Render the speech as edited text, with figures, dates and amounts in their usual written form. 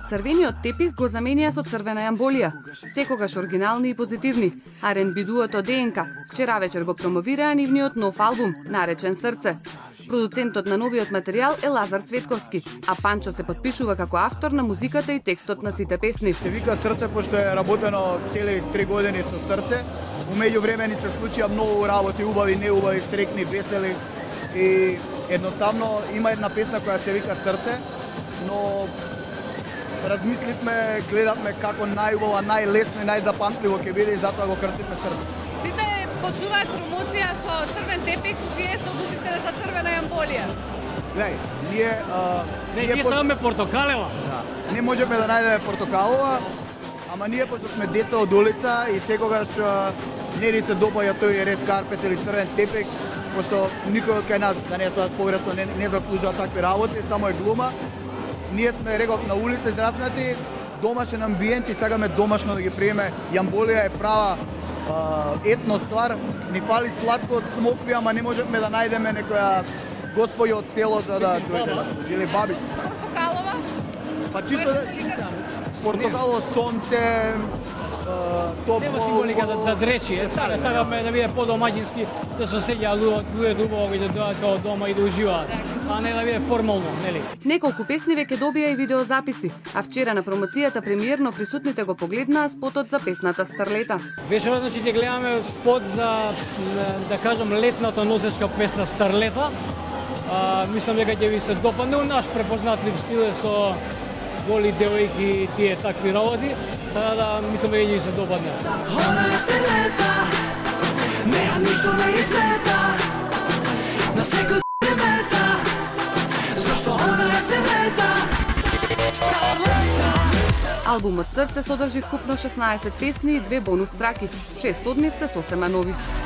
Црвениот тепих го заменија со црвена јамболија, секогаш оригинални и позитивни. R&B дуото ДНК вчера вечер го промовираа нивниот нов албум, наречен Срце. Продуцентот на новиот материјал е Лазар Цветковски, а Панчо се подпишува како автор на музиката и текстот на сите песни. Се вика Срце пошто е работено цели 3 години со Срце. Умеѓу време ни се случија многу работи, убави, неубави, стрекни, весели и едноставно има една песна која се вика Срце, но размисливме, гледавме како најубава, најлесно и најзапамтливо ќе биде и затоа го крстивме Срце. Сите почуваат промоција со црвен тепих, вие се одлучивте за црвена јамболија. Гледај, ние саме портокалева. Да, не можеме да најдеме портокалова, ама ние пошто сме деца од улица и секогаш не ни се допаѓа тој ред карпет или црвен тепих, пошто никој кај нас, да не е погрешно, не заслужува такви работи, само е глума. Ние сме, реков, на улица израснати, домашен амбиент и сакаме домашно да ги приеме. Јамболија е права етно ствар, ни фали сладко од смокви, ама не можеме да најдеме некоја господја од селото да дојде, или бабица. Портокалова? Па чисто портокалово сонце, топло. Нема символика да дречи, сакаме да биде подомаќински, да се сеќаат луѓето убаво и да дојдат од дома и да уживаат, а не да биде формално, нели? Неколку песни веќе добија и видеозаписи, а вчера на промоцијата премиерно присутните го погледнаа спотот за песната Старлета. Вечерот, значи, ќе гледаме спот за, да кажам, летната носечка песна Старлета. Мислам дека ќе ви се допадне, наш препознатлив стил е со голи девојки и тие такви работи, така да мислам дека ќе ви се допадне. Она е Старлета, неа ништо не излета, на секој мета, зашто она е Старлета, Старлета. Албумот Срце содржи вкупно 16 песни и 2 бонус траки, 6 од нив се сосема нови.